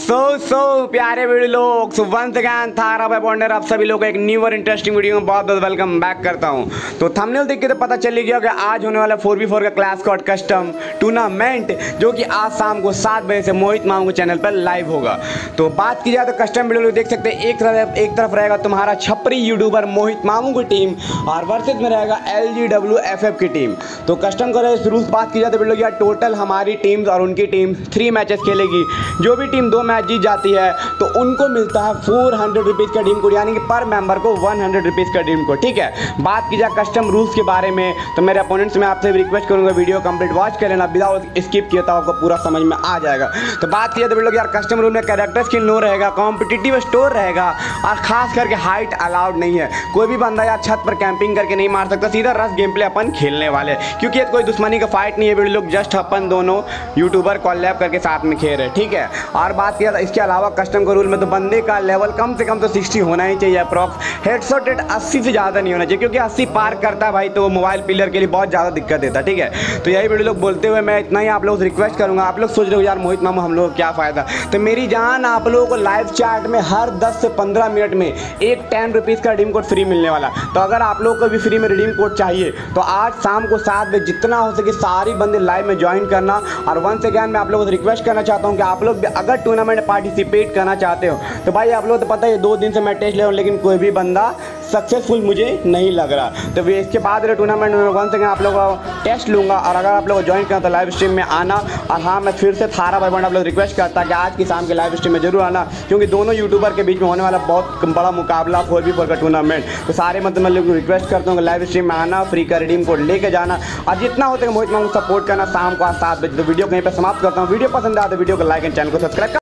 सो प्यारे वीडियो लोग, so once again थारा बाय बॉन्डर आप सभी लोगों को एक न्यू और इंटरेस्टिंग वीडियो में बहुत बहुत वेलकम बैक करता हूं। तो थंबनेल देख के तो पता चल ही गया कि आज होने वाला 4v4 का क्लास स्क्वाड कस्टम टूर्नामेंट जो कि आज शाम को 7 बजे से मोहित मामू के चैनल पर लाइव होगा। तो बात की जाए तो कस्टम वीडियो लोग देख सकते हैं, एक तरफ रहेगा तुम्हारा छपरी यूट्यूबर मोहित मामू की टीम और वर्सेस में रहेगा LGWFF की टीम। तो कस्टम का शुरू से बात की जाए तो वीडियो यार टोटल हमारी टीम्स और उनकी टीम 3 मैचेस खेलेगी। जो भी टीम 2 मैच जीत जाती है तो उनको मिलता है 400 रुपीज़ का टीम कोड, यानी कि पर मेंबर को 100 रुपीज़ का टीम कोड। ठीक है, बात की जाए कस्टम रूल्स के बारे में तो मेरे अपोनेंट्स में आपसे रिक्वेस्ट करूंगा वीडियो कंप्लीट वॉच कर लेना, विदाउट स्किप किया तो आपको पूरा समझ में आ जाएगा। तो बात की जाए तो यार कस्टम रूल में कैरेक्टर स्किन नो रहेगा, कॉम्पिटिटिव स्टोर रहेगा और खास करके हाइट अलाउड नहीं है। कोई भी बंदा यार छत पर कैंपिंग करके नहीं मार सकता, सीधा रस गेम प्ले अपन खेलने वाले, क्योंकि कोई दुश्मनी का फाइट नहीं है। वीडियो लोग जस्ट अपन दोनों यूट्यूबर कॉलैब करके साथ में खेल रहे, ठीक है। और बात किया इसके अलावा कस्टम के रूल में तो बंदे का लेवल कम से कम तो 60 होना ही चाहिए अप्रॉक्स। हेडशॉट रेट 80 से ज़्यादा नहीं होना चाहिए, क्योंकि 80 पार करता है भाई तो मोबाइल प्लेयर के लिए बहुत ज़्यादा दिक्कत देता है, ठीक है। तो यही वीडियो लोग बोलते हुए मैं इतना ही आप लोग से रिक्वेस्ट करूँगा। आप लोग सोच रहे हो यार मोहित मामू हम लोग क्या फ़ायदा, तो मेरी जान आप लोगों को लाइव चैट में हर 10 से 15 मिनट में एक 10 रुपीज़ का रिडीम कोड फ्री मिलने वाला। तो अगर आप लोगों को भी फ्री में रिडीम कोड चाहिए तो आज शाम को 7 बजे जितना हो सके सारी बंदे लाइव में ज्वाइन करना। और वंस अगेन मैं आप लोगों से रिक्वेस्ट करना चाहता हूँ कि आप लोग अगर टूर्नामेंट पार्टिसिपेट करना चाहते हो तो भाई आप लोग तो पता है 2 दिन से मैं टेस्ट ले रहा हूँ, लेकिन कोई भी बंदा सक्सेसफुल मुझे नहीं लग रहा। तो इसके बाद टूर्नामेंट में वंस अगेन आप लोगों का टेस्ट लूँगा और अगर आप लोग ज्वाइन करना तो लाइव स्ट्रीम में आना। और हाँ, मैं फिर से थारा भाई आप लोग रिक्वेस्ट करता कि आज की शाम के लाइव स्ट्रीम में जरूर आना, क्योंकि दोनों यूट्यूबर के बीच में होने वाला बहुत बड़ा मुकाबला 4v4 का टूर्नामेंट। तो सारे मतलब मैं लोग रिक्वेस्ट करता हूँ कि लाइव स्ट्रीम में आना, फ्री का रिडीम कोड लेके जाना और जितना होता है मोहित मामू सपोर्ट करना शाम को 7 बजे। तो वीडियो कहीं पर समाप्त करता हूँ। वीडियो पसंद आया तो वीडियो को लाइक एंड चैनल को सब्सक्राइब